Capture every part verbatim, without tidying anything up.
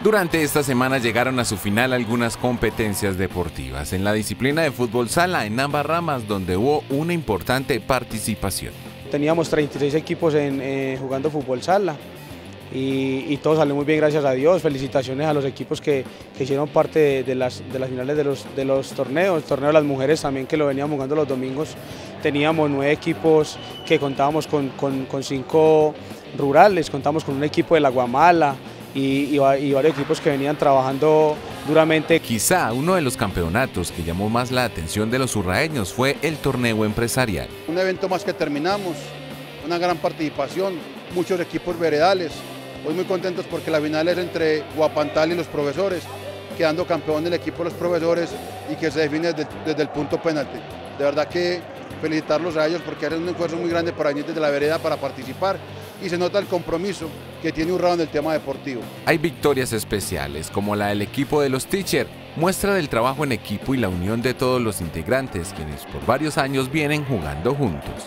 Durante esta semana llegaron a su final algunas competencias deportivas en la disciplina de fútbol sala en ambas ramas, donde hubo una importante participación. Teníamos treinta y seis equipos en, eh, jugando fútbol sala y, y todo salió muy bien, gracias a Dios. Felicitaciones a los equipos que, que hicieron parte de, de, las, de las finales de los, de los torneos, el torneo de las mujeres también, que lo veníamos jugando los domingos. Teníamos nueve equipos que contábamos con, con, con cinco rurales, contamos con un equipo de la Guamala, Y, y, y varios equipos que venían trabajando duramente. Quizá uno de los campeonatos que llamó más la atención de los urraeños fue el torneo empresarial. Un evento más que terminamos, una gran participación, muchos equipos veredales. Hoy muy contentos porque la final es entre Guapantal y los profesores, quedando campeón el equipo de los profesores y que se define desde, desde el punto penalti. De verdad que felicitarlos a ellos porque hacen un esfuerzo muy grande para venir desde la vereda para participar. Y se nota el compromiso que tiene Urrao en el tema deportivo. Hay victorias especiales, como la del equipo de los Teacher, muestra del trabajo en equipo y la unión de todos los integrantes, quienes por varios años vienen jugando juntos.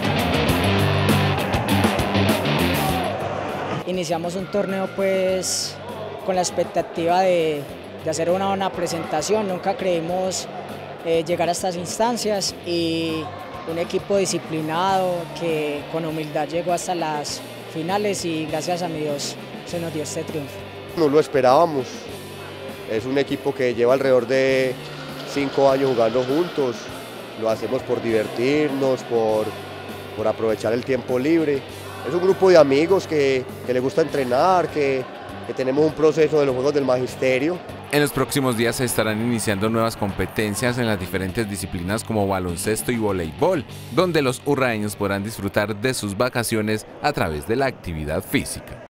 Iniciamos un torneo pues con la expectativa de, de hacer una buena presentación, nunca creímos eh, llegar a estas instancias y un equipo disciplinado que con humildad llegó hasta las finales y gracias a mi Dios se nos dio este triunfo. No lo esperábamos, es un equipo que lleva alrededor de cinco años jugando juntos, lo hacemos por divertirnos, por, por aprovechar el tiempo libre. Es un grupo de amigos que, que le gusta entrenar, que, que tenemos un proceso de los Juegos del Magisterio. En los próximos días se estarán iniciando nuevas competencias en las diferentes disciplinas como baloncesto y voleibol, donde los urraeños podrán disfrutar de sus vacaciones a través de la actividad física.